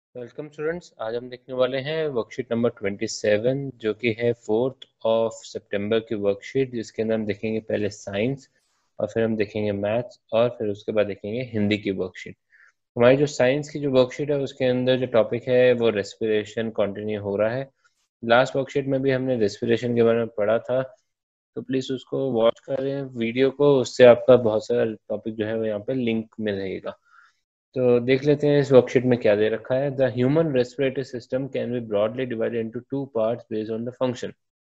Welcome students. आज हम देखने वाले हैं वर्कशीट नंबर 27 जो कि है 4 सितंबर की वर्कशीट, जिसके अंदर हम देखेंगे पहले साइंस और फिर हम देखेंगे मैथ्स और फिर उसके बाद देखेंगे हिंदी की वर्कशीट। हमारी जो साइंस की जो वर्कशीट है उसके अंदर जो टॉपिक है वो रेस्पिरेशन कंटिन्यू हो रहा है। लास्ट वर्कशीट में भी हमने रेस्पिरेशन के बारे में पढ़ा था, तो प्लीज़ उसको वॉच करें वीडियो को, उससे आपका बहुत सारा टॉपिक जो है वो यहाँ पे लिंक में रहेगा। तो देख लेते हैं इस वर्कशीट में क्या दे रखा है। The human respiratory system can be broadly divided into two parts based on the function.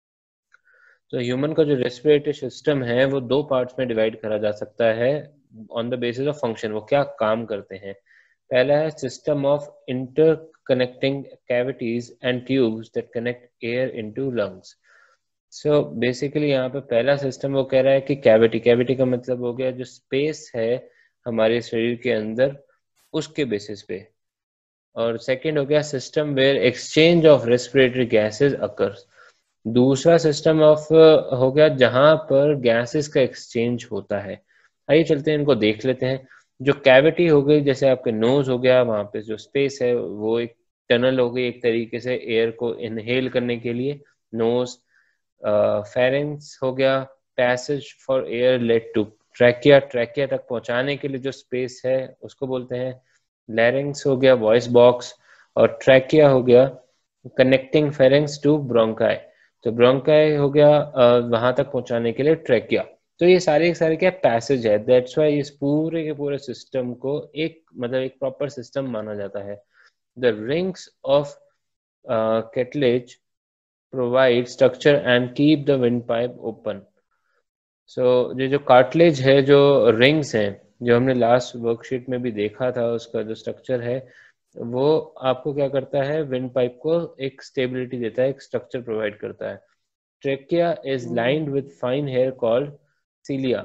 तो ह्यूमन का जो रेस्पिरेटरी सिस्टम है वो दो पार्ट्स में डिवाइड करा जा सकता है on the basis of function, वो क्या काम करते हैं। पहला है system of interconnecting cavities and tubes that connect air into lungs. So basically यहाँ पे पहला सिस्टम वो कह रहा है कि कैविटी, कैविटी का मतलब हो गया जो स्पेस है हमारे शरीर के अंदर, उसके बेसिस पे। और सेकंड हो गया system where exchange of respiratory gases occurs. दूसरा सिस्टम ऑफ हो गया जहां पर गैसेस का एक्सचेंज होता है। आइए चलते हैं इनको देख लेते हैं। जो कैविटी हो गई, जैसे आपके नोज हो गया, वहां पे जो स्पेस है वो एक टनल हो गई एक तरीके से एयर को इनहेल करने के लिए, नोज। फेरेंक्स हो गया passage for air let to trachea, trachea तक पहुंचाने के लिए जो स्पेस है उसको बोलते हैं लैरिंग्स हो गया वॉइस बॉक्स, और ट्रैकिया हो गया कनेक्टिंग फेरेंक्स टू ब्रोंकाई। तो ब्रोंकाई हो गया वहां तक पहुंचाने के लिए ट्रैकिया। तो ये सारे के सारे क्या पैसेज है, दैट्स वाई इस पूरे के पूरे सिस्टम को एक मतलब एक प्रॉपर सिस्टम माना जाता है। The rings of cartilage provide structure and keep the windpipe open. So ये जो कार्टिलेज है, जो रिंग्स हैं, जो हमने लास्ट वर्कशीट में भी देखा था, उसका जो स्ट्रक्चर है वो आपको क्या करता है, विंड पाइप को एक स्टेबिलिटी देता है, एक स्ट्रक्चर प्रोवाइड करता है। Trachea is lined with fine hair called cilia,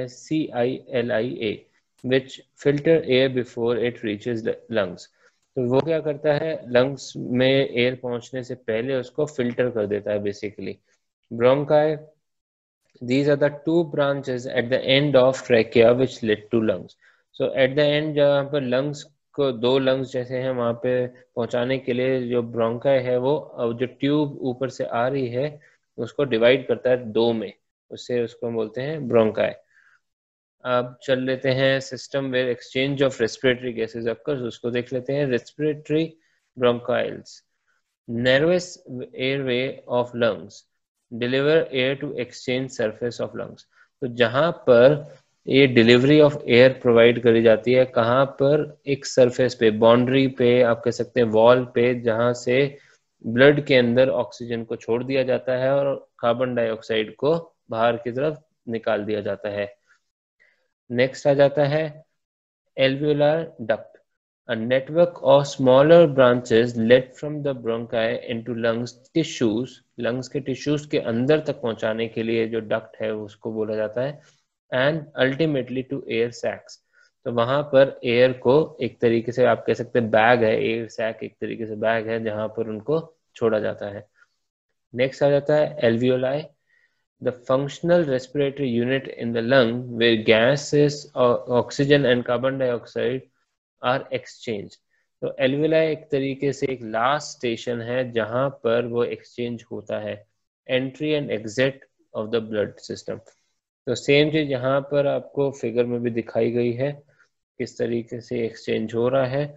SCILIA, which filter air before it reaches lungs. तो वो क्या करता है, लंग्स में एयर पहुंचने से पहले उसको फिल्टर कर देता है basically. Bronchi, these are the two branches at the end of trachea which lead to lungs. So at the end जहाँ पर lungs को दो lungs जैसे हैं वहाँ पे पहुँचाने के लिए जो ब्रोंकाई है वो जो ट्यूब ऊपर से आ रही है उसको डिवाइड करता है दो में, उससे उसको हम बोलते हैं ब्रोंकाई। अब चल लेते हैं system where exchange of respiratory gases occurs, उसको देख लेते हैं। Respiratory bronchioles, narrowest airway of lungs deliver air to exchange surface of lungs। तो जहां पर ये डिलीवरी ऑफ एयर प्रोवाइड करी जाती है, कहाँ पर, एक सरफेस पे, बाउंड्री पे, आप कह सकते हैं वॉल पे, जहां से ब्लड के अंदर ऑक्सीजन को छोड़ दिया जाता है और कार्बन डाइऑक्साइड को बाहर की तरफ निकाल दिया जाता है। नेक्स्ट आ जाता है alveolar duct, a network of smaller branches led from the bronchi into lungs tissues। lungs के टिश्यूज के अंदर तक पहुंचाने के लिए जो डक्ट है उसको बोला जाता है। And ultimately to air sacs, तो वहां पर एयर को एक तरीके से आप कह सकते हैं बैग है, एयर सैक एक तरीके से बैग है जहां पर उनको छोड़ा जाता है। नेक्स्ट आ जाता है alveoli, the functional respiratory unit in the lung where gases, oxygen and carbon dioxide are exchanged। तो एल्वियोलाई एक तरीके से एक लास्ट स्टेशन है जहां पर वो एक्सचेंज होता है, entry and exit of the blood system. तो सेम चीज यहाँ पर आपको फिगर में भी दिखाई गई है, किस तरीके से एक्सचेंज हो रहा है।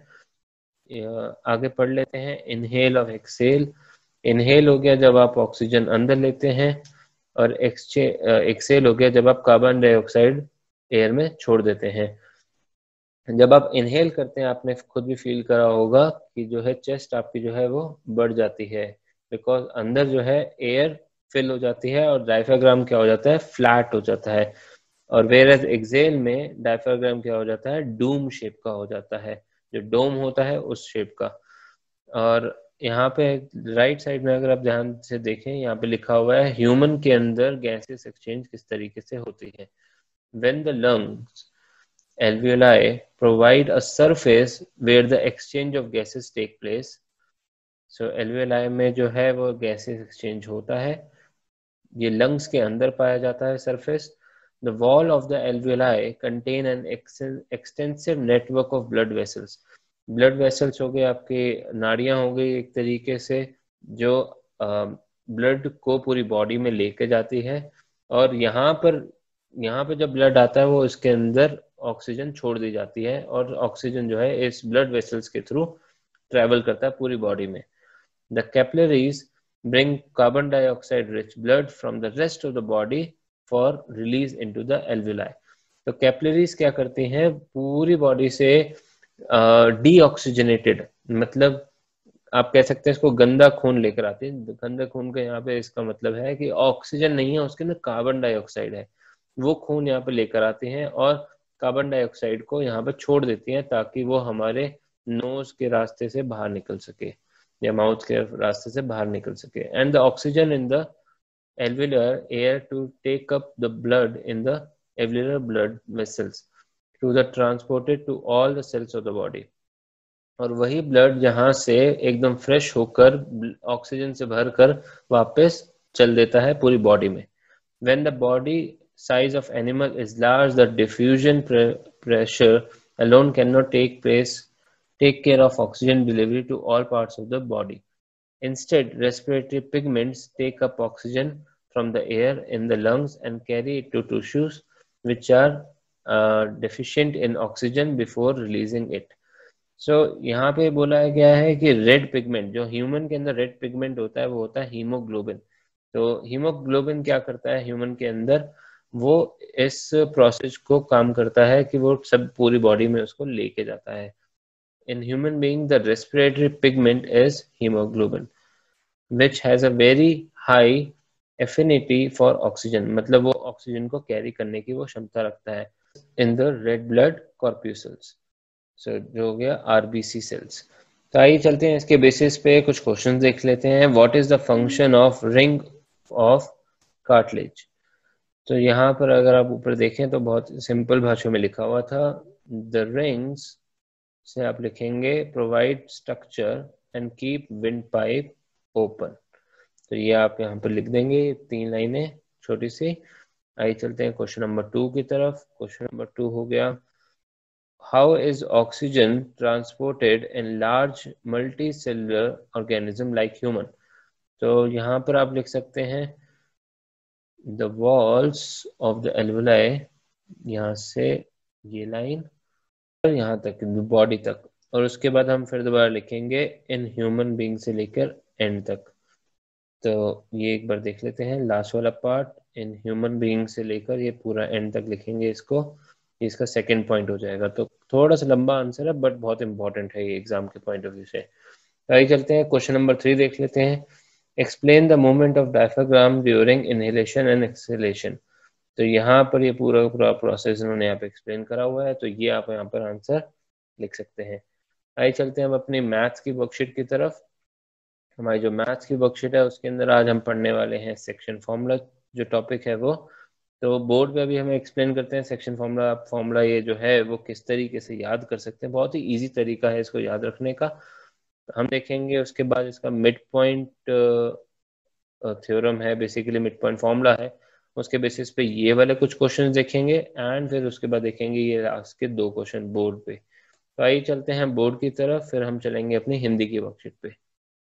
आगे पढ़ लेते हैं इनहेल और एक्सेल। इनहेल हो गया जब आप ऑक्सीजन अंदर लेते हैं, और एक्सेल हो गया जब आप कार्बन डाइऑक्साइड एयर में छोड़ देते हैं। जब आप इनहेल करते हैं, आपने खुद भी फील करा होगा कि जो है चेस्ट आपकी जो है वो बढ़ जाती है, बिकॉज अंदर जो है एयर फिल हो जाती है और डायफ्राग्राम क्या हो जाता है, फ्लैट हो जाता है। और वेयर एक्सेल में डायफ्राग्राम क्या हो जाता है, डूम शेप का हो जाता है, जो डोम होता है उस शेप का। और यहाँ पे राइट साइड में अगर आप ध्यान से देखें, यहाँ पे लिखा हुआ है ह्यूमन के अंदर गैसेस एक्सचेंज किस तरीके से होती है। When the lungs alveoli provide a surface where the exchange of gases take place। so alveoli में जो है वो गैसेस एक्सचेंज होता है, ये लंग्स के अंदर पाया जाता है surface. The wall of the alveoli contain an extensive network of blood vessels। Blood vessels हो गए, आपके नाड़ियां हो गई एक तरीके से, जो ब्लड को पूरी बॉडी में लेके जाती है, और यहाँ पर जब ब्लड आता है वो इसके अंदर ऑक्सीजन छोड़ दी जाती है, और ऑक्सीजन जो है इस ब्लड वेसल्स के थ्रू ट्रेवल करता है पूरी बॉडी में। The capillaries bring carbon dioxide rich blood from the rest of the body for release into the alveoli। तो कैपिलरीज क्या करती हैं, पूरी बॉडी से डीऑक्सीजनेटेड, मतलब आप कह सकते हैं इसको गंदा खून लेकर आती है। गंदा खून का यहाँ पे इसका मतलब है कि ऑक्सीजन नहीं है उसके अंदर, कार्बन डाइऑक्साइड है। वो खून यहाँ पे लेकर आती हैं और कार्बन डाइऑक्साइड को यहाँ पे छोड़ देती हैं, ताकि वो हमारे नोज के रास्ते से बाहर निकल सके या माउथ के रास्ते से बाहर निकल सके। And the oxygen in the alveolar air to take up the blood in the alveolar blood vessels to the transported to all the cells of the body। और वही ब्लड जहाँ से एकदम फ्रेश होकर ऑक्सीजन से भरकर वापस चल देता है पूरी बॉडी में। When the body size of animal is large, the diffusion pressure alone cannot take care of oxygen delivery to all parts of the body। Instead, respiratory pigments take up oxygen from the air in the lungs and carry it to tissues which are deficient in oxygen before releasing it। सो यहाँ पे बोला गया है कि red pigment, जो human के अंदर red pigment होता है वो होता है हीमोग्लोबिन। तो हीमोग्लोबिन क्या करता है ह्यूमन के अंदर, वो इस प्रोसेस को काम करता है कि वो सब पूरी बॉडी में उसको लेके जाता है। In human being the respiratory pigment is haemoglobin which has a very high affinity for oxygen, मतलब वो ऑक्सीजन को कैरी करने की वो क्षमता रखता है in the red blood corpuscles। सो जो हो गया आरबीसी सेल्स। तो आइए चलते हैं इसके बेसिस पे कुछ क्वेश्चंस देख लेते हैं। What is the function of ring of cartilage. तो यहाँ पर अगर आप ऊपर देखें तो बहुत सिंपल भाषा में लिखा हुआ था, द रिंग्स से आप लिखेंगे provide structure and keep windpipe open. तो ये आप यहाँ पर लिख देंगे 3 लाइनें छोटी सी। आइए चलते हैं क्वेश्चन नंबर 2 की तरफ। क्वेश्चन नंबर 2 हो गया, How is oxygen transported in large multicellular organism like human। तो यहाँ पर आप लिख सकते हैं the walls of the alveoli, यहाँ से ये लाइन और यहाँ तक बॉडी तक, और उसके बाद हम फिर दोबारा लिखेंगे इन ह्यूमन बीइंग से लेकर एंड तक। तो ये एक बार देख लेते हैं लास्ट वाला पार्ट, इन ह्यूमन बीइंग से लेकर ये पूरा एंड तक लिखेंगे इसको, इसका सेकंड पॉइंट हो जाएगा। तो थोड़ा सा लंबा आंसर है बट बहुत इंपॉर्टेंट है ये एग्जाम के पॉइंट ऑफ व्यू से। तो आइए चलते हैं क्वेश्चन नंबर 3 देख लेते हैं। Explain the movement of diaphragm during inhalation and exhalation. तो यहाँ पर ये पूरा पूरा प्रोसेस इन्होंने यहाँ पे एक्सप्लेन करा हुआ है, तो ये आप यहाँ पर आंसर लिख सकते हैं। आइए चलते हैं हम अपनी मैथ्स की वर्कशीट की तरफ। हमारी जो मैथ्स की वर्कशीट है उसके अंदर आज हम पढ़ने वाले हैं सेक्शन फॉर्मूला, जो टॉपिक है वो। तो बोर्ड पे अभी हमें एक्सप्लेन करते हैं सेक्शन फॉर्मूला ये जो है वो किस तरीके से याद कर सकते हैं। बहुत ही इजी तरीका है इसको याद रखने का। हम देखेंगे उसके बाद इसका मिड पॉइंट थ्योरम है, बेसिकली मिड पॉइंट फॉर्मूला है। उसके बेसिस पे ये वाले कुछ क्वेश्चन देखेंगे एंड फिर उसके बाद देखेंगे ये लास्ट के 2 क्वेश्चन बोर्ड पे। तो आइए चलते हैं बोर्ड की तरफ, फिर हम चलेंगे अपनी हिंदी की वर्कशीट पे।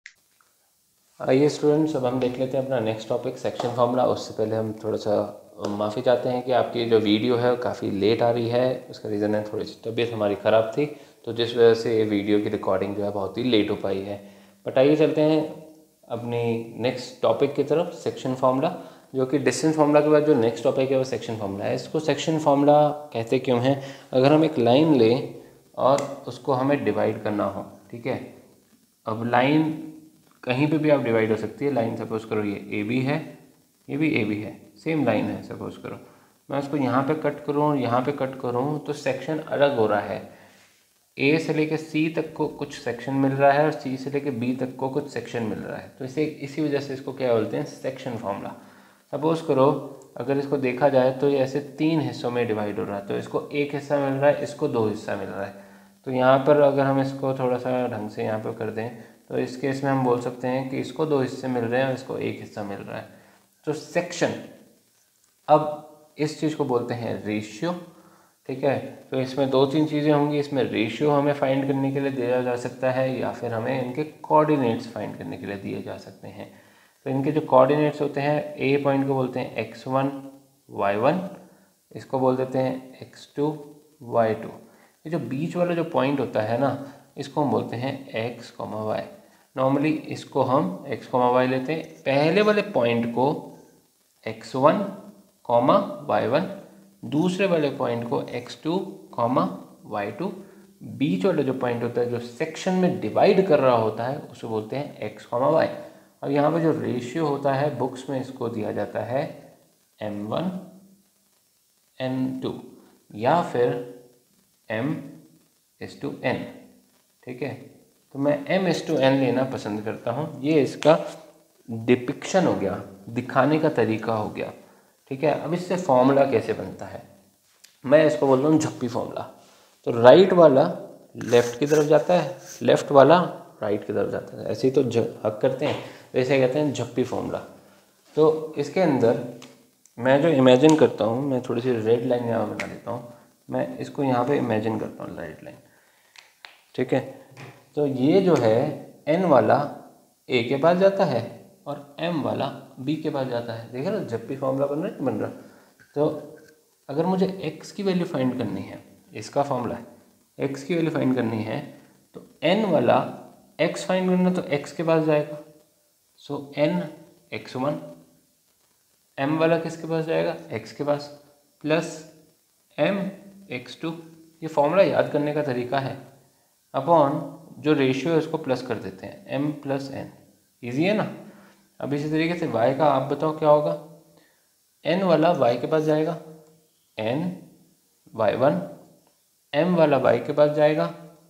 आइए स्टूडेंट्स, अब हम देख लेते हैं अपना नेक्स्ट टॉपिक सेक्शन फॉर्मूला। उससे पहले हम थोड़ा सा माफ़ी चाहते हैं कि आपकी जो वीडियो है काफ़ी लेट आ रही है। उसका रीज़न है थोड़ी सी तबीयत हमारी ख़राब थी, तो जिस वजह से ये वीडियो की रिकॉर्डिंग जो है बहुत ही लेट हो पाई है। बट आइए चलते हैं अपनी नेक्स्ट टॉपिक की तरफ, सेक्शन फार्मूला, जो कि डिस्टेंस फार्मूला के बाद जो नेक्स्ट टॉपिक है वो सेक्शन फार्मूला है। इसको सेक्शन फार्मूला कहते क्यों हैं? अगर हम एक लाइन लें और उसको हमें डिवाइड करना हो, ठीक है। अब लाइन कहीं पे भी आप डिवाइड हो सकती है। लाइन सपोज करो ये ए बी है, ये भी ए बी है, सेम लाइन है। सपोज करो मैं उसको यहाँ पे कट करूँ, यहाँ पे कट करूँ, तो सेक्शन अलग हो रहा है। ए से लेके सी तक को कुछ सेक्शन मिल रहा है और सी से लेके बी तक को कुछ सेक्शन मिल रहा है। तो इसी वजह से इसको क्या बोलते हैं? Section formula. सपोज करो अगर इसको देखा जाए तो ये ऐसे 3 हिस्सों में डिवाइड हो रहा है। तो इसको एक हिस्सा मिल रहा है, इसको 2 हिस्सा मिल रहा है। तो यहाँ पर अगर हम इसको थोड़ा सा ढंग से यहाँ पर कर दें तो इस केस में हम बोल सकते हैं कि इसको 2 हिस्से मिल रहे हैं और इसको एक हिस्सा मिल रहा है। तो सेक्शन, अब इस चीज़ को बोलते हैं रेशियो। ठीक है। तो इसमें दो तीन चीज़ें होंगी, इसमें रेशियो हमें फाइंड करने के लिए दिया जा सकता है या फिर हमें इनके कोऑर्डिनेट्स फाइंड करने के लिए दिए जा सकते हैं। तो इनके जो कोऑर्डिनेट्स होते हैं, ए पॉइंट को बोलते हैं x1 y1, इसको बोल देते हैं x2 y2। ये जो बीच वाला जो पॉइंट होता है ना, इसको हम बोलते हैं x, y। नॉर्मली इसको हम x, y लेते हैं। पहले वाले पॉइंट को x1, y1, दूसरे वाले पॉइंट को x2, y2। बीच वाला जो पॉइंट होता है जो सेक्शन में डिवाइड कर रहा होता है उसे बोलते हैं x, y। और यहाँ पे जो रेशियो होता है बुक्स में इसको दिया जाता है m1 n2 या फिर m:n। ठीक है, तो मैं m:n लेना पसंद करता हूँ। ये इसका डिपिक्शन हो गया, दिखाने का तरीका हो गया। ठीक है, अब इससे फॉर्मूला कैसे बनता है, मैं इसको बोल रहा हूँ झप्पी फॉर्मूला। तो राइट वाला लेफ्ट की तरफ जाता है, लेफ्ट वाला राइट की तरफ जाता है, ऐसे ही तो हक करते हैं, वैसे कहते हैं झप्पी फॉर्मूला। तो इसके अंदर मैं जो इमेजिन करता हूँ, मैं थोड़ी सी रेड लाइन यहाँ बना देता हूँ, मैं इसको यहाँ पे इमेजिन करता हूँ रेड लाइन। ठीक है, तो ये जो है n वाला a के पास जाता है और m वाला b के पास जाता है। देखा ना झप्पी फॉर्मूला बन रहा है, बन रहा। तो अगर मुझे x की वैल्यू फाइंड करनी है, इसका फॉर्मूला है x की वैल्यू फाइंड करनी है, तो n वाला x फाइंड करना तो x के पास जाएगा, सो n x1। m वाला किसके पास जाएगा, x के पास, प्लस m x2। ये फॉर्मूला याद करने का तरीका है, अपॉन जो रेशियो है उसको प्लस कर देते हैं m प्लस n। ईजी है ना। अब इसी तरीके से y का आप बताओ क्या होगा, n वाला y के पास जाएगा n y1, m वाला y के पास जाएगा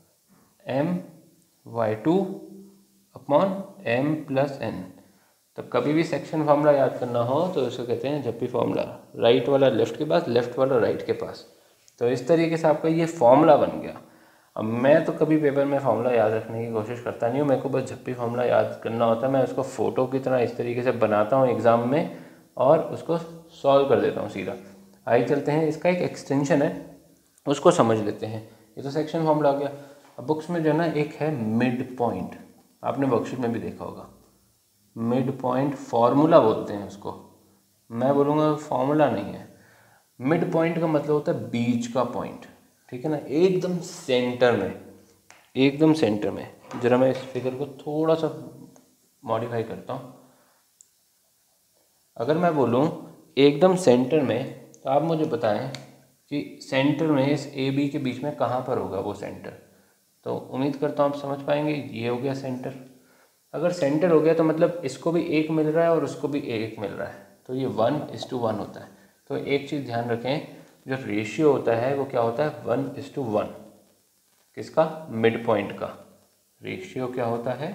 m y2 upon m plus n। तो कभी भी सेक्शन फार्मूला याद करना हो तो इसको कहते हैं झप्पी फार्मूला, राइट वाला लेफ्ट के पास, लेफ्ट वाला राइट के पास। तो इस तरीके से आपका ये फॉर्मूला बन गया। अब मैं तो कभी पेपर में फार्मूला याद रखने की कोशिश करता नहीं हूँ, मेरे को बस झप्पी फार्मूला याद करना होता है। मैं उसको फ़ोटो की तरह इस तरीके से बनाता हूँ एग्ज़ाम में और उसको सॉल्व कर देता हूँ सीधा। आइए चलते हैं, इसका एक एक्सटेंशन है उसको समझ लेते हैं। ये तो सेक्शन फार्मूला हो गया। अब बुक्स में जो है ना एक है मिड पॉइंट, आपने वर्कशीट में भी देखा होगा। मिड पॉइंट फार्मूला बोलते हैं उसको, मैं बोलूँगा फार्मूला नहीं है। मिड पॉइंट का मतलब होता है बीच का पॉइंट, ठीक है ना, एकदम सेंटर में, एकदम सेंटर में। जरा मैं इस फिगर को थोड़ा सा मॉडिफाई करता हूँ। अगर मैं बोलूँ एकदम सेंटर में, तो आप मुझे बताएं कि सेंटर में इस ए बी के बीच में कहाँ पर होगा वो सेंटर। तो उम्मीद करता हूँ आप समझ पाएंगे, ये हो गया सेंटर। अगर सेंटर हो गया तो मतलब इसको भी एक मिल रहा है और उसको भी एक मिल रहा है, तो ये 1:1 होता है। तो एक चीज़ ध्यान रखें, जो रेशियो होता है वो क्या होता है, 1:1। किसका, मिड पॉइंट का रेशियो क्या होता है,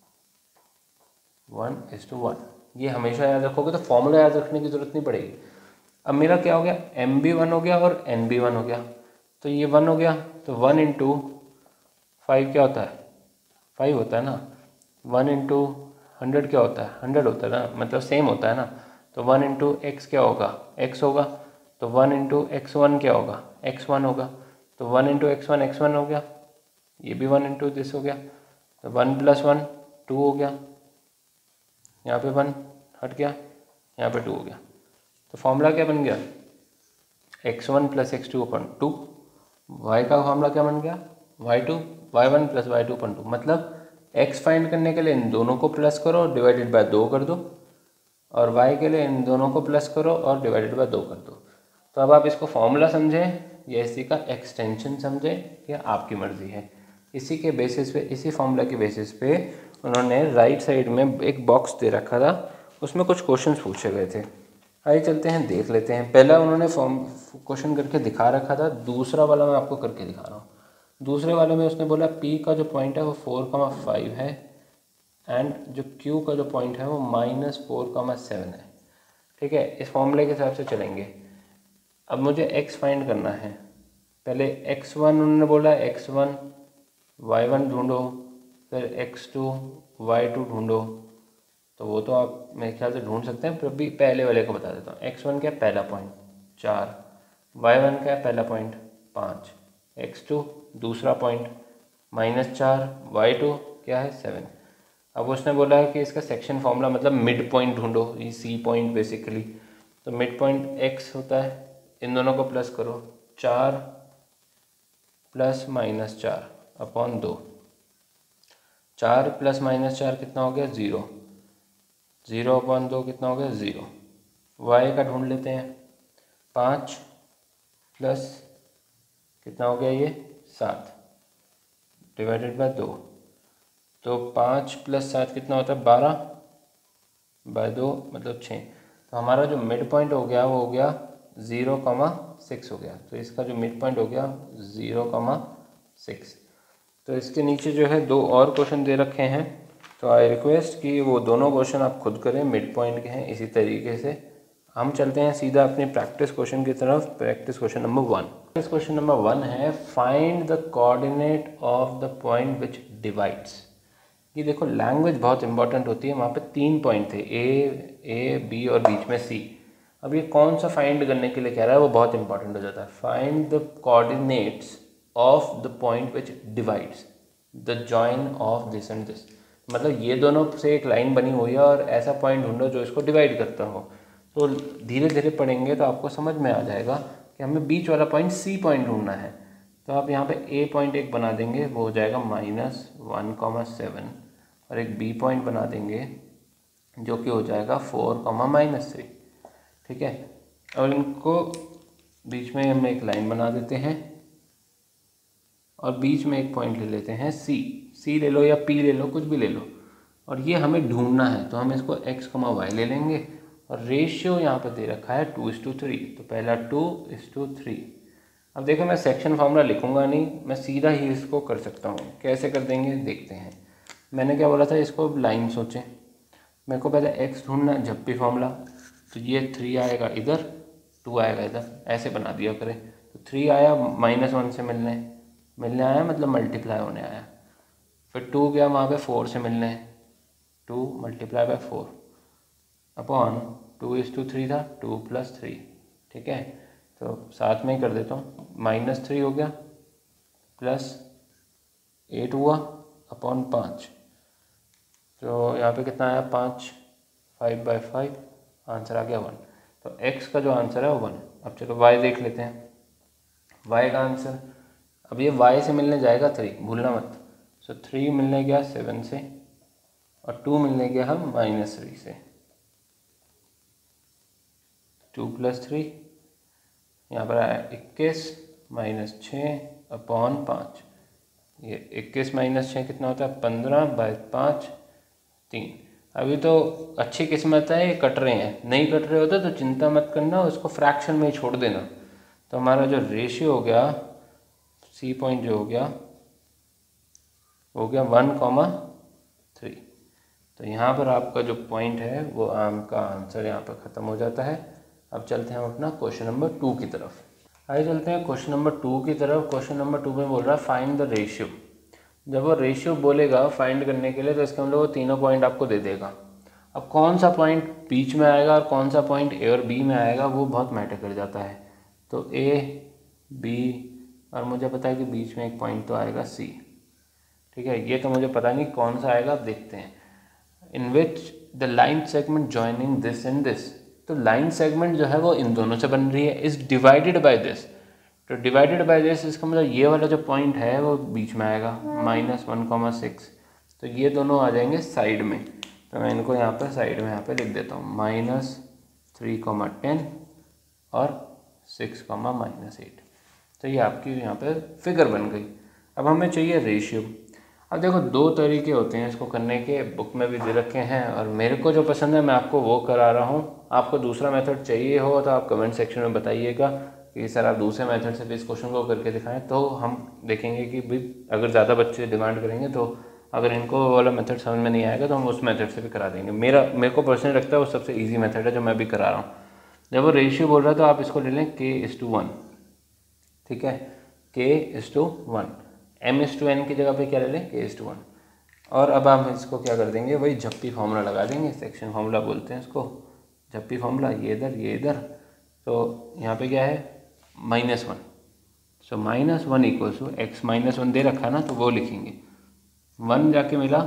1:1। ये हमेशा याद रखोगे तो फॉर्मूला याद रखने की ज़रूरत नहीं पड़ेगी। अब मेरा क्या हो गया, m भी 1 हो गया और n भी 1 हो गया। तो ये 1 हो गया, तो 1 × 5 क्या होता है, 5 होता है ना। 1 × 100 क्या होता है, 100 होता है ना, मतलब सेम होता है ना। तो 1 × x क्या होगा, x होगा। तो 1 × x1 क्या होगा, x1 होगा। तो 1 × x1 x1 हो गया, ये भी 1 × दिस हो गया। तो 1 + 1 2 हो गया, यहाँ पे 1 हट गया, यहाँ पे 2 हो गया। तो फॉर्मूला क्या बन गया, x1 + x2 / 2। y का फॉर्मूला क्या बन गया, y1 + y2 / 2। मतलब x फाइंड करने के लिए इन दोनों को प्लस करो और डिवाइडेड बाय 2 कर दो, और y के लिए इन दोनों को प्लस करो और डिवाइडेड बाय 2 कर दो। तो अब आप इसको फॉर्मूला समझें या इसी का एक्सटेंशन समझें, या आपकी मर्ज़ी है। इसी के बेसिस पे, इसी फॉर्मूला के बेसिस पे उन्होंने राइट साइड में एक बॉक्स दे रखा था, उसमें कुछ क्वेश्चंस पूछे गए थे। आइए चलते हैं देख लेते हैं। पहला उन्होंने क्वेश्चन करके दिखा रखा था, दूसरा वाला मैं आपको करके दिखा रहा हूँ। दूसरे वाले में उसने बोला P का जो पॉइंट है वो 4,5 है एंड जो Q का जो पॉइंट है वो -4,7 है। ठीक है, इस फॉर्मूले के हिसाब से चलेंगे। अब मुझे x फाइंड करना है। पहले x1 उन्होंने बोला, x1 y1 ढूंढो, फिर x2 y2 ढूंढो। तो वो तो आप मेरे ख्याल से ढूंढ सकते हैं, फिर भी पहले वाले को बता देता हूँ। x1 क्या, पहला पॉइंट 4, y1 का है पहला पॉइंट 5, x2 दूसरा पॉइंट -4, y2 क्या है 7। अब उसने बोला है कि इसका सेक्शन फॉर्मूला मतलब मिड पॉइंट ढूंढो, ये सी पॉइंट बेसिकली। तो मिड पॉइंट x होता है, इन दोनों को प्लस करो, 4 प्लस -4 अपॉन 2। 4 प्लस -4 कितना हो गया 0, 0 अपॉन 2 कितना हो गया 0। y का ढूंढ लेते हैं, 5 प्लस कितना हो गया ये 7 डिवाइडेड बाय 2। तो 5 प्लस 7 कितना होता है 12 बाय 2 मतलब 6। तो हमारा जो मिड पॉइंट हो गया वो हो गया 0,6 हो गया। तो इसका जो मिड पॉइंट हो गया 0,6। तो इसके नीचे जो है 2 और क्वेश्चन दे रखे हैं, तो आई रिक्वेस्ट कि वो दोनों क्वेश्चन आप खुद करें, मिड पॉइंट के हैं। इसी तरीके से हम चलते हैं सीधा अपने प्रैक्टिस क्वेश्चन की तरफ। Practice question number 1। Practice question number 1 है find the coordinate of the point which divides. ये देखो लैंग्वेज बहुत इंपॉर्टेंट होती है। वहाँ पे 3 पॉइंट थे, ए बी और बीच में सी। अब ये कौन सा फाइंड करने के लिए कह रहा है वो बहुत इंपॉर्टेंट हो जाता है। Find the coordinates of the point which divides the join of this and this. मतलब ये दोनों से एक लाइन बनी हुई है और ऐसा पॉइंट ढूंढो जो इसको डिवाइड करता हो। तो धीरे धीरे पढ़ेंगे तो आपको समझ में आ जाएगा कि हमें बीच वाला पॉइंट सी पॉइंट ढूंढना है। तो आप यहाँ पे ए पॉइंट एक बना देंगे, वो हो जाएगा -1,7 और एक बी पॉइंट बना देंगे जो कि हो जाएगा 4,-3। ठीक है, और इनको बीच में हम एक लाइन बना देते हैं और बीच में एक पॉइंट ले लेते हैं सी ले लो या पी ले लो, कुछ भी ले लो। और ये हमें ढूंढना है तो हम इसको x, y ले लेंगे और रेशियो यहाँ पर दे रखा है 2:3। तो पहला 2:3। अब देखो मैं सेक्शन फार्मूला लिखूंगा नहीं, मैं सीधा ही इसको कर सकता हूँ। कैसे कर देंगे देखते हैं। मैंने क्या बोला था, इसको लाइन सोचें। मेरे को पहले x ढूंढना है, झप्पी फार्मूला। तो ये 3 आएगा इधर, 2 आएगा इधर, ऐसे बना दिया करें। तो 3 आया -1 से मिलने आया, मतलब मल्टीप्लाई होने आया। फिर 2 गया वहाँ पे 4 से मिलने, 2 मल्टीप्लाई बाय 4 अपॉन 2:3 था, 2 + 3। ठीक है, तो साथ में ही कर देता हूँ, -3 हो गया +8 हुआ अपॉन 5। तो यहाँ पे कितना आया 5, 5/5, आंसर आ गया 1। तो x का जो आंसर है वो 1। अब चलो y देख लेते हैं। y का आंसर, अब ये y से मिलने जाएगा 3, भूलना मत। सो 3 मिलने गया 7 से और 2 मिलने गया हम -3 से। 2 + 3 यहाँ पर आया 21 -6 अपॉन 5। ये 21 - 6 कितना होता है 15/5, 3। अभी तो अच्छी किस्मत है ये कट रहे हैं, नहीं कट रहे होते तो चिंता मत करना, उसको फ्रैक्शन में ही छोड़ देना। तो हमारा जो रेशियो हो गया सी पॉइंट जो हो गया 1,3। तो यहाँ पर आपका जो पॉइंट है वो आपका आंसर यहाँ पर ख़त्म हो जाता है। अब चलते हैं हम अपना क्वेश्चन नंबर 2 की तरफ। आइए चलते हैं क्वेश्चन नंबर 2 की तरफ। क्वेश्चन नंबर 2 में बोल रहा है फाइंड द रेशियो। जब वो रेशियो बोलेगा फाइंड करने के लिए तो इसका मतलब वो तीनों पॉइंट आपको दे देगा। अब कौन सा पॉइंट बीच में आएगा और कौन सा पॉइंट ए और बी में आएगा वो बहुत मैटर कर जाता है। तो ए बी, और मुझे पता है कि बीच में एक पॉइंट तो आएगा सी। ठीक है, ये तो मुझे पता नहीं कौन सा आएगा, अब देखते हैं। In which the line segment joining this and this. तो लाइन सेगमेंट जो है वो इन दोनों से बन रही है, इज डिवाइडेड बाय दिस। तो डिवाइडेड बाय दिस इसका मतलब ये वाला जो पॉइंट है वो बीच में आएगा -1,6। तो ये दोनों आ जाएंगे साइड में। तो मैं इनको यहाँ पर साइड में यहाँ पे लिख देता हूँ -3,10 और 6,-8। तो ये आपकी यहाँ पे फिगर बन गई। अब हमें चाहिए रेशियो। अब देखो 2 तरीके होते हैं इसको करने के, बुक में भी दे रखे हैं और मेरे को जो पसंद है मैं आपको वो करा रहा हूँ। आपको दूसरा मेथड चाहिए हो तो आप कमेंट सेक्शन में बताइएगा कि सर आप दूसरे मेथड से भी इस क्वेश्चन को करके दिखाएं। तो हम देखेंगे कि भी अगर ज़्यादा बच्चे डिमांड करेंगे तो अगर इनको वाला मेथड समझ में नहीं आएगा तो हम उस मेथड से भी करा देंगे। मेरे को पर्सनली लगता है वो सबसे ईजी मेथड है जो मैं भी करा रहा हूँ। जब वो रेशियो बोल रहा है तो आप इसको ले लें k:1। ठीक है, k:1। m:n की जगह पे क्या ले लें k:1। और अब हम इसको क्या कर देंगे, वही झप्पी फार्मूला लगा देंगे, सेक्शन फार्मूला बोलते हैं इसको, झप्पी फार्मूला। ये इधर ये इधर, तो यहाँ पे क्या है -1। सो -1 इक्वल्स टू एक्स -1 दे रखा है ना, तो वो लिखेंगे। 1 जाके मिला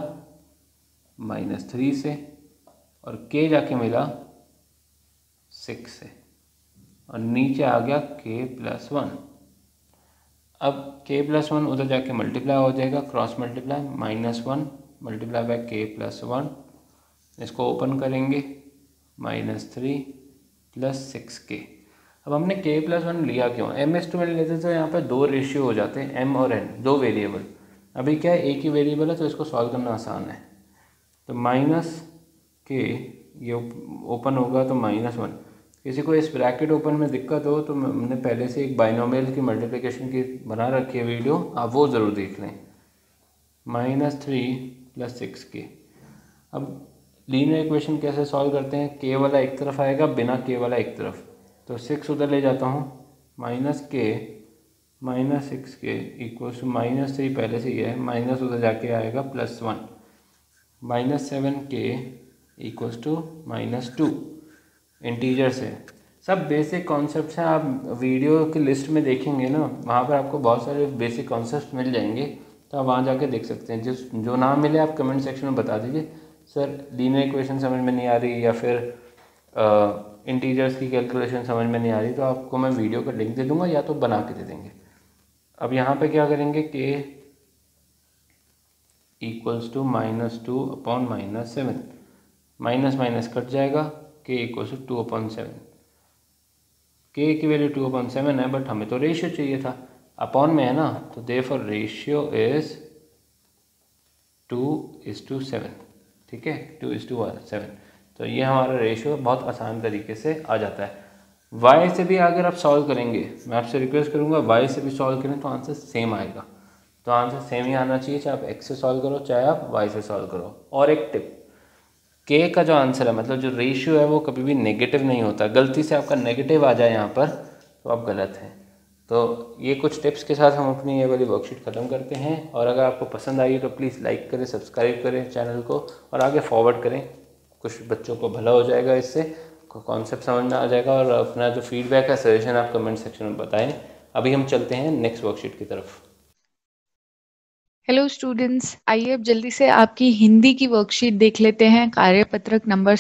-3 से, और k जाके मिला 6 से, और नीचे आ गया k+1। अब k+1 उधर जाके मल्टीप्लाई हो जाएगा, cross multiply, -1 multiply by k+1, इसको ओपन करेंगे, -3 + 6k। अब हमने k+1 लिया क्यों? m/2 में लेते तो यहाँ पे 2 रेशियो हो जाते हैं, m और n, 2 वेरिएबल। अभी क्या है, एक ही वेरिएबल है, तो इसको सॉल्व करना आसान है। तो -k ये ओपन होगा तो -1। किसी को इस ब्रैकेट ओपन में दिक्कत हो तो हमने पहले से एक बाइनोमियल की मल्टीप्लिकेशन की बना रखी है वीडियो, आप वो ज़रूर देख लें। -3 + 6k। अब लीनियर इक्वेशन कैसे सॉल्व करते हैं? k वाला एक तरफ आएगा, बिना k वाला एक तरफ, तो 6 उधर ले जाता हूँ, -k -6k इक्वल्स टू -3 पहले से ही है, माइनस उधर जाके आएगा +1, -7k इक्वल्स टू -2। इंटीजर से सब बेसिक कॉन्सेप्ट्स हैं, आप वीडियो की लिस्ट में देखेंगे ना, वहाँ पर आपको बहुत सारे बेसिक कॉन्सेप्ट्स मिल जाएंगे, तो आप वहाँ जाके देख सकते हैं। जो ना मिले आप कमेंट सेक्शन में बता दीजिए, सर लीनियर इक्वेशन समझ में नहीं आ रही या फिर इंटीजर्स की कैलकुलेशन समझ में नहीं आ रही, तो आपको मैं वीडियो का लिंक दे दूँगा या तो बना के दे देंगे। अब यहाँ पर क्या करेंगे, k equals to -2/-7, minus minus cut जाएगा, k इक्वल्स टू 2/7। k की वैल्यू 2/7 है, बट हमें तो रेशियो चाहिए था, अपॉन में है ना, तो देयरफॉर रेशियो इज 2:7। ठीक है, 2:7। तो ये हमारा रेशियो बहुत आसान तरीके से आ जाता है। y से भी अगर आप सॉल्व करेंगे, मैं आपसे रिक्वेस्ट करूँगा y से भी सॉल्व करें तो आंसर सेम आएगा। तो आंसर सेम ही आना चाहिए, चाहे आप x से सॉल्व करो चाहे आप y से सॉल्व करो। और एक टिप, k का जो आंसर है, मतलब जो रेशियो है, वो कभी भी नेगेटिव नहीं होता। गलती से आपका नेगेटिव आ जाए यहाँ पर तो आप गलत हैं। तो ये कुछ टिप्स के साथ हम अपनी ये वाली वर्कशीट ख़त्म करते हैं, और अगर आपको पसंद आई तो प्लीज़ लाइक करें, सब्सक्राइब करें चैनल को, और आगे फॉरवर्ड करें। कुछ बच्चों को भला हो जाएगा, इससे कॉन्सेप्ट समझ में आ जाएगा, और अपना जो फीडबैक है, सजेशन आप कमेंट सेक्शन में बताएं। अभी हम चलते हैं नेक्स्ट वर्कशीट की तरफ। हेलो स्टूडेंट्स, आइए अब जल्दी से आपकी हिंदी की वर्कशीट देख लेते हैं। कार्यपत्रक नंबर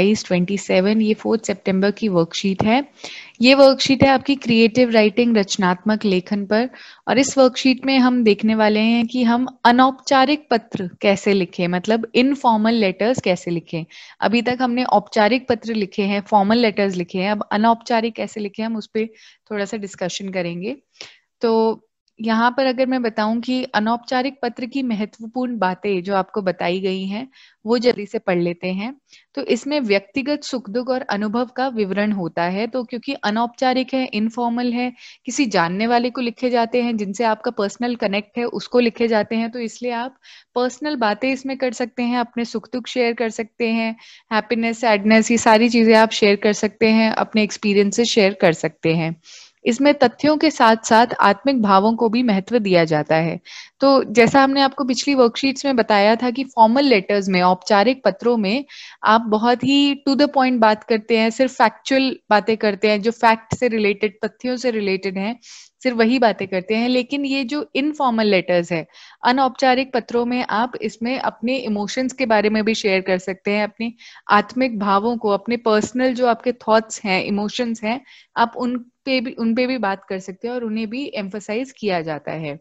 27 ये 4 सितंबर की वर्कशीट है। ये वर्कशीट है आपकी क्रिएटिव राइटिंग, रचनात्मक लेखन पर। और इस वर्कशीट में हम देखने वाले हैं कि हम अनौपचारिक पत्र कैसे लिखें, मतलब इनफॉर्मल लेटर्स कैसे लिखें। अभी तक हमने औपचारिक पत्र लिखे हैं, फॉर्मल लेटर्स लिखे हैं, अब अनौपचारिक कैसे लिखें हम उस पर थोड़ा सा डिस्कशन करेंगे। तो यहाँ पर अगर मैं बताऊं कि अनौपचारिक पत्र की महत्वपूर्ण बातें जो आपको बताई गई हैं, वो जल्दी से पढ़ लेते हैं। तो इसमें व्यक्तिगत सुख दुख और अनुभव का विवरण होता है। तो क्योंकि अनौपचारिक है, इनफॉर्मल है, किसी जानने वाले को लिखे जाते हैं, जिनसे आपका पर्सनल कनेक्ट है उसको लिखे जाते हैं, तो इसलिए आप पर्सनल बातें इसमें कर सकते हैं, अपने सुख दुख शेयर कर सकते हैं, हैप्पीनेस, सैडनेस, ये सारी चीजें आप शेयर कर सकते हैं, अपने एक्सपीरियंसेस शेयर कर सकते हैं। इसमें तथ्यों के साथ साथ आत्मिक भावों को भी महत्व दिया जाता है। तो जैसा हमने आपको पिछली वर्कशीट्स में बताया था कि फॉर्मल लेटर्स में, औपचारिक पत्रों में आप बहुत ही टू द पॉइंट बात करते हैं, सिर्फ फैक्चुअल बातें करते हैं, जो फैक्ट से रिलेटेड, तथ्यों से रिलेटेड हैं, सिर्फ वही बातें करते हैं। लेकिन ये जो इनफॉर्मल लेटर्स है, अनौपचारिक पत्रों में, आप इसमें अपने इमोशंस के बारे में भी शेयर कर सकते हैं, अपने आत्मिक भावों को, अपने पर्सनल जो आपके थॉट्स हैं, इमोशंस हैं, आप उन पे भी बात कर सकते हैं और उन्हें भी एम्फसाइज किया जाता है।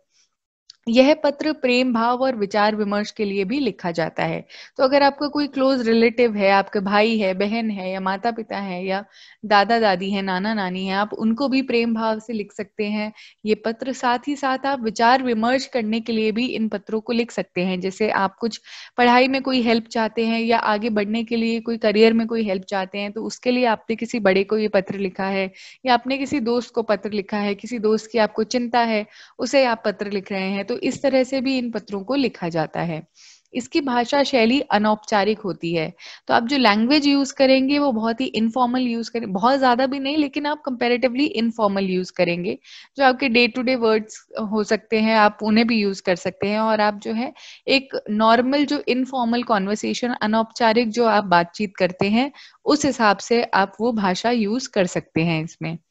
यह पत्र प्रेम भाव और विचार विमर्श के लिए भी लिखा जाता है। तो अगर आपका कोई क्लोज रिलेटिव है, आपके भाई है, बहन है, या माता पिता है, या दादा दादी है, नाना नानी है, आप उनको भी प्रेम भाव से लिख सकते हैं ये पत्र। साथ ही साथ आप विचार विमर्श करने के लिए भी इन पत्रों को लिख सकते हैं। जैसे आप कुछ पढ़ाई में कोई हेल्प चाहते हैं, या आगे बढ़ने के लिए कोई करियर में कोई हेल्प चाहते हैं, तो उसके लिए आपने किसी बड़े को ये पत्र लिखा है, या आपने किसी दोस्त को पत्र लिखा है, किसी दोस्त की आपको चिंता है, उसे आप पत्र लिख रहे हैं, तो इस तरह से भी इन पत्रों को लिखा जाता है। इसकी भाषा शैली अनौपचारिक होती है। तो आप जो लैंग्वेज यूज करेंगे वो बहुत ही इनफॉर्मल यूज करें, बहुत ज्यादा भी नहीं, लेकिन आप कंपैरेटिवली इनफॉर्मल यूज करेंगे। जो आपके डे टू डे वर्ड्स हो सकते हैं, आप उन्हें भी यूज कर सकते हैं, और आप जो है एक नॉर्मल जो इनफॉर्मल कॉन्वर्सेशन, अनौपचारिक जो आप बातचीत करते हैं, उस हिसाब से आप वो भाषा यूज कर सकते हैं इसमें।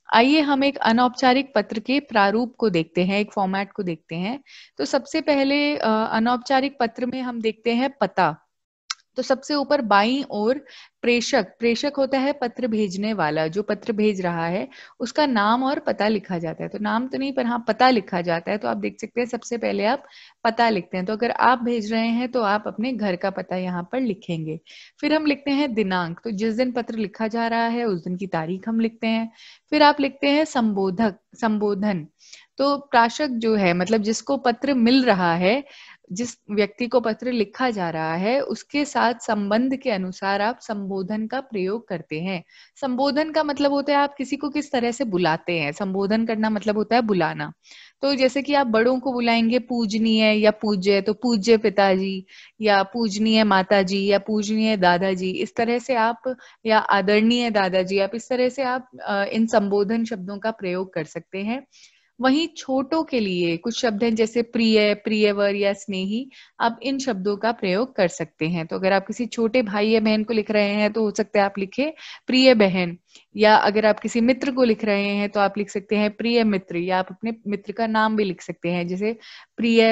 आइए हम एक अनौपचारिक पत्र के प्रारूप को देखते हैं, एक फॉर्मेट को देखते हैं। तो सबसे पहले अनौपचारिक पत्र में हम देखते हैं पता। तो सबसे ऊपर बाईं ओर प्रेषक, प्रेषक होता है पत्र भेजने वाला, जो पत्र भेज रहा है उसका नाम और पता लिखा जाता है। तो नाम तो नहीं पर हाँ पता लिखा जाता है। तो आप देख सकते हैं सबसे पहले आप पता लिखते हैं। तो अगर आप भेज रहे हैं तो आप अपने घर का पता यहाँ पर लिखेंगे। फिर हम लिखते हैं दिनांक, तो जिस दिन पत्र लिखा जा रहा है उस दिन की तारीख हम लिखते हैं। फिर आप लिखते हैं संबोधक, संबोधन। तो प्राशक जो है मतलब जिसको पत्र मिल रहा है, जिस व्यक्ति को पत्र लिखा जा रहा है उसके साथ संबंध के अनुसार आप संबोधन का प्रयोग करते हैं। संबोधन का मतलब होता है आप किसी को किस तरह से बुलाते हैं। संबोधन करना मतलब होता है बुलाना। तो जैसे कि आप बड़ों को बुलाएंगे पूजनीय या पूज्य, तो पूज्य पिताजी या पूजनीय माताजी या पूजनीय दादाजी, इस तरह से आप, या आदरणीय दादाजी, आप इस तरह से आप इन संबोधन शब्दों का प्रयोग कर सकते हैं। वहीं छोटों के लिए कुछ शब्द हैं जैसे प्रिय, प्रियवर या स्नेही, आप इन शब्दों का प्रयोग कर सकते हैं। तो अगर आप किसी छोटे भाई या बहन को लिख रहे हैं तो हो सकता है आप लिखे प्रिय बहन, या अगर आप किसी मित्र को लिख रहे हैं तो आप लिख सकते हैं प्रिय मित्र, या आप अपने मित्र का नाम भी लिख सकते हैं जैसे प्रिय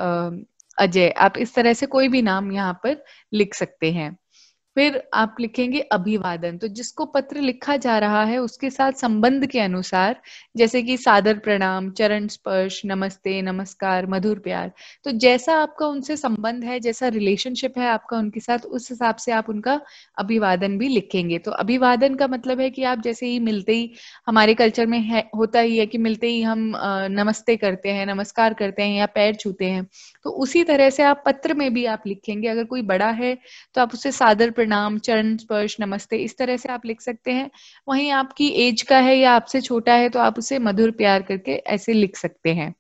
अजय। आप इस तरह से कोई भी नाम यहाँ पर लिख सकते हैं। फिर आप लिखेंगे अभिवादन, तो जिसको पत्र लिखा जा रहा है उसके साथ संबंध के अनुसार, जैसे कि सादर प्रणाम, चरण स्पर्श, नमस्ते, नमस्कार, मधुर प्यार। तो जैसा आपका उनसे संबंध है, जैसा रिलेशनशिप है आपका उनके साथ, उस हिसाब से आप उनका अभिवादन भी लिखेंगे। तो अभिवादन का मतलब है कि आप जैसे ही मिलते ही, हमारे कल्चर में है होता ही है कि मिलते ही हम नमस्ते करते हैं, नमस्कार करते हैं या पैर छूते हैं। तो उसी तरह से आप पत्र में भी आप लिखेंगे। अगर कोई बड़ा है तो आप उसे सादर प्रणाम, चरण स्पर्श, नमस्ते, इस तरह से आप लिख सकते हैं। वहीं आपकी एज का है या आपसे छोटा है तो आप उसे मधुर प्यार करके ऐसे लिख सकते हैं।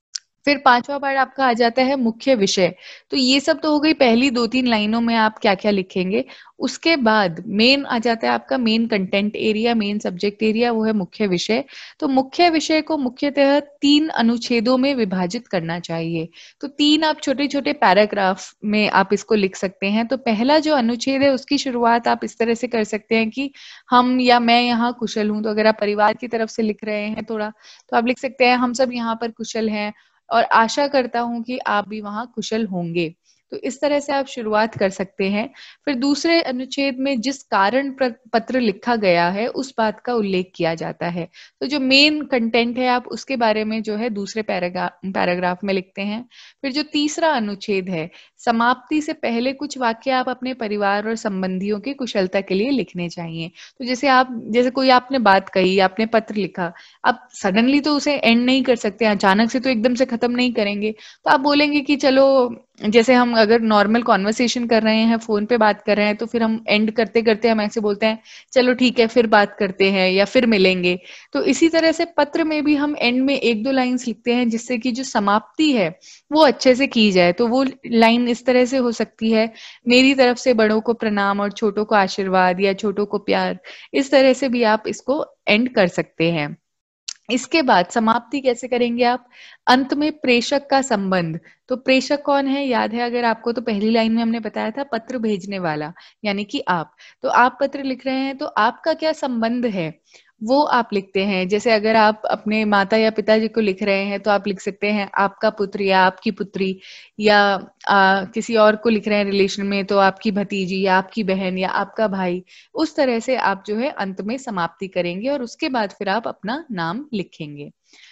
फिर पांचवा पार्ट आपका आ जाता है मुख्य विषय। तो ये सब तो हो गई पहली 2-3 लाइनों में आप क्या क्या लिखेंगे। उसके बाद मेन आ जाता है आपका main content area, main subject area, वो है मुख्य विषय। तो मुख्य विषय को मुख्यतः 3 अनुच्छेदों में विभाजित करना चाहिए। तो 3 आप छोटे छोटे पैराग्राफ में आप इसको लिख सकते हैं। तो पहला जो अनुच्छेद है उसकी शुरुआत आप इस तरह से कर सकते हैं कि हम या मैं यहाँ कुशल हूं। तो अगर आप परिवार की तरफ से लिख रहे हैं थोड़ा, तो आप लिख सकते हैं हम सब यहाँ पर कुशल हैं और आशा करता हूं कि आप भी वहां कुशल होंगे। तो इस तरह से आप शुरुआत कर सकते हैं। फिर दूसरे अनुच्छेद में जिस कारण पत्र लिखा गया है उस बात का उल्लेख किया जाता है। तो जो मेन कंटेंट है आप उसके बारे में जो है दूसरे पैराग्राफ में लिखते हैं। फिर जो तीसरा अनुच्छेद है, समाप्ति से पहले कुछ वाक्य आप अपने परिवार और संबंधियों की कुशलता के लिए लिखने चाहिए। तो जैसे कोई आपने बात कही, आपने पत्र लिखा, आप सडनली तो उसे एंड नहीं कर सकते, अचानक से तो एकदम से खत्म नहीं करेंगे। तो आप बोलेंगे कि चलो, जैसे हम अगर नॉर्मल कॉन्वर्सेशन कर रहे हैं, फोन पे बात कर रहे हैं, तो फिर हम एंड करते करते हम ऐसे बोलते हैं चलो ठीक है फिर बात करते हैं या फिर मिलेंगे। तो इसी तरह से पत्र में भी हम एंड में 1-2 लाइंस लिखते हैं जिससे कि जो समाप्ति है वो अच्छे से की जाए। तो वो लाइन इस तरह से हो सकती है, मेरी तरफ से बड़ों को प्रणाम और छोटों को आशीर्वाद या छोटों को प्यार। इस तरह से भी आप इसको एंड कर सकते हैं। इसके बाद समाप्ति कैसे करेंगे आप, अंत में प्रेषक का संबंध। तो प्रेषक कौन है, याद है अगर आपको, तो पहली लाइन में हमने बताया था पत्र भेजने वाला, यानी कि आप। तो आप पत्र लिख रहे हैं तो आपका क्या संबंध है वो आप लिखते हैं। जैसे अगर आप अपने माता या पिताजी को लिख रहे हैं तो आप लिख सकते हैं आपका पुत्र या आपकी पुत्री, या किसी और को लिख रहे हैं रिलेशन में तो आपकी भतीजी या आपकी बहन या आपका भाई। उस तरह से आप जो है अंत में समाप्ति करेंगे और उसके बाद फिर आप अपना नाम लिखेंगे।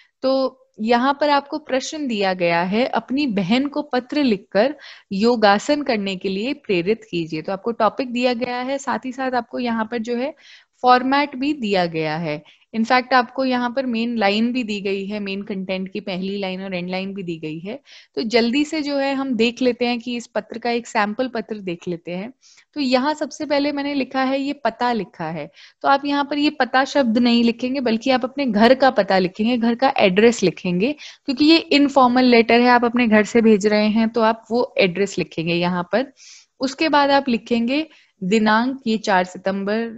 तो यहाँ पर आपको प्रश्न दिया गया है, अपनी बहन को पत्र लिखकर योगासन करने के लिए प्रेरित कीजिए। तो आपको टॉपिक दिया गया है, साथ ही साथ आपको यहाँ पर जो है फॉर्मेट भी दिया गया है। इनफैक्ट आपको यहाँ पर मेन लाइन भी दी गई है, मेन कंटेंट की पहली लाइन और एंड लाइन भी दी गई है। तो जल्दी से जो है हम देख लेते हैं कि इस पत्र का एक सैंपल पत्र देख लेते हैं। तो यहाँ सबसे पहले मैंने लिखा है, ये पता लिखा है। तो आप यहाँ पर ये पता शब्द नहीं लिखेंगे बल्कि आप अपने घर का पता लिखेंगे, घर का एड्रेस लिखेंगे, क्योंकि ये इनफॉर्मल लेटर है, आप अपने घर से भेज रहे हैं तो आप वो एड्रेस लिखेंगे यहाँ पर। उसके बाद आप लिखेंगे दिनांक, ये 4 सितंबर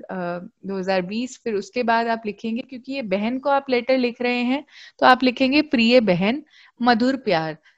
2020। फिर उसके बाद आप लिखेंगे, क्योंकि ये बहन को आप लेटर लिख रहे हैं तो आप लिखेंगे प्रिय बहन, मधुर प्यार।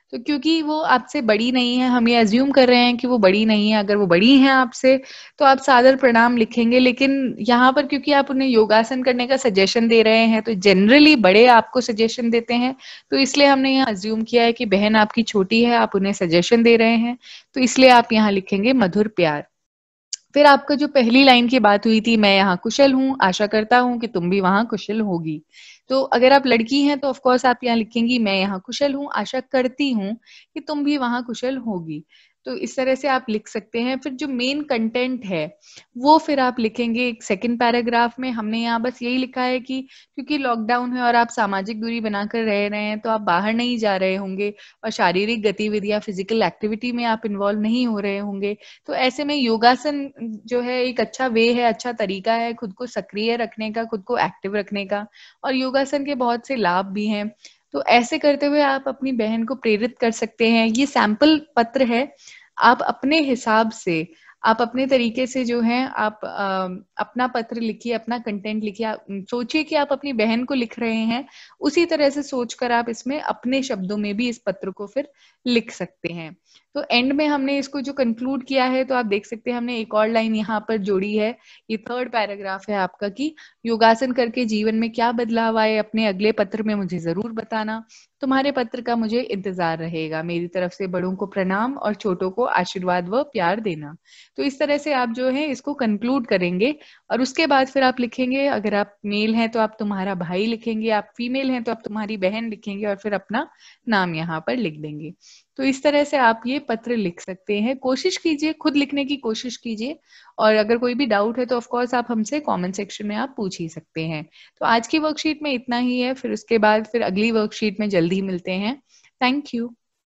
तो क्योंकि वो आपसे बड़ी नहीं है, हम ये अज्यूम कर रहे हैं कि वो बड़ी नहीं है। अगर वो बड़ी हैं आपसे तो आप सादर प्रणाम लिखेंगे, लेकिन यहाँ पर क्योंकि आप उन्हें योगासन करने का सजेशन दे रहे हैं तो जनरली बड़े आपको सजेशन देते हैं, तो इसलिए हमने यहाँ अज्यूम किया है कि बहन आपकी छोटी है, आप उन्हें सजेशन दे रहे हैं, तो इसलिए आप यहाँ लिखेंगे मधुर प्यार। फिर आपका जो पहली लाइन की बात हुई थी, मैं यहाँ कुशल हूँ, आशा करता हूँ कि तुम भी वहां कुशल होगी। तो अगर आप लड़की हैं तो ऑफ कोर्स आप यहाँ लिखेंगी मैं यहाँ कुशल हूँ, आशा करती हूँ कि तुम भी वहां कुशल होगी। तो इस तरह से आप लिख सकते हैं। फिर जो मेन कंटेंट है वो फिर आप लिखेंगे एक सेकंड पैराग्राफ में। हमने यहाँ बस यही लिखा है कि क्योंकि लॉकडाउन है और आप सामाजिक दूरी बनाकर रह रहे हैं, तो आप बाहर नहीं जा रहे होंगे और शारीरिक गतिविधियां, फिजिकल एक्टिविटी में आप इन्वॉल्व नहीं हो रहे होंगे। तो ऐसे में योगासन जो है एक अच्छा वे है, अच्छा तरीका है खुद को सक्रिय रखने का, खुद को एक्टिव रखने का, और योगासन के बहुत से लाभ भी हैं। तो ऐसे करते हुए आप अपनी बहन को प्रेरित कर सकते हैं। ये सैंपल पत्र है, आप अपने हिसाब से, आप अपने तरीके से जो है आप अपना पत्र लिखिए, अपना कंटेंट लिखिए। आप सोचिए कि आप अपनी बहन को लिख रहे हैं, उसी तरह से सोचकर आप इसमें अपने शब्दों में भी इस पत्र को फिर लिख सकते हैं। तो एंड में हमने इसको जो कंक्लूड किया है, तो आप देख सकते हैं हमने एक और लाइन यहाँ पर जोड़ी है। ये थर्ड पैराग्राफ है आपका कि योगासन करके जीवन में क्या बदलाव आए, अपने अगले पत्र में मुझे जरूर बताना। तुम्हारे पत्र का मुझे इंतजार रहेगा। मेरी तरफ से बड़ों को प्रणाम और छोटों को आशीर्वाद व प्यार देना। तो इस तरह से आप जो है इसको कंक्लूड करेंगे, और उसके बाद फिर आप लिखेंगे, अगर आप मेल हैं तो आप तुम्हारा भाई लिखेंगे, आप फीमेल हैं तो आप तुम्हारी बहन लिखेंगे, और फिर अपना नाम यहाँ पर लिख देंगे। तो इस तरह से आप ये पत्र लिख सकते हैं। कोशिश कीजिए, खुद लिखने की कोशिश कीजिए, और अगर कोई भी डाउट है तो ऑफ कोर्स आप हमसे कमेंट सेक्शन में आप पूछ ही सकते हैं। तो आज की वर्कशीट में इतना ही है, फिर उसके बाद फिर अगली वर्कशीट में जल्दी मिलते हैं। Thank you.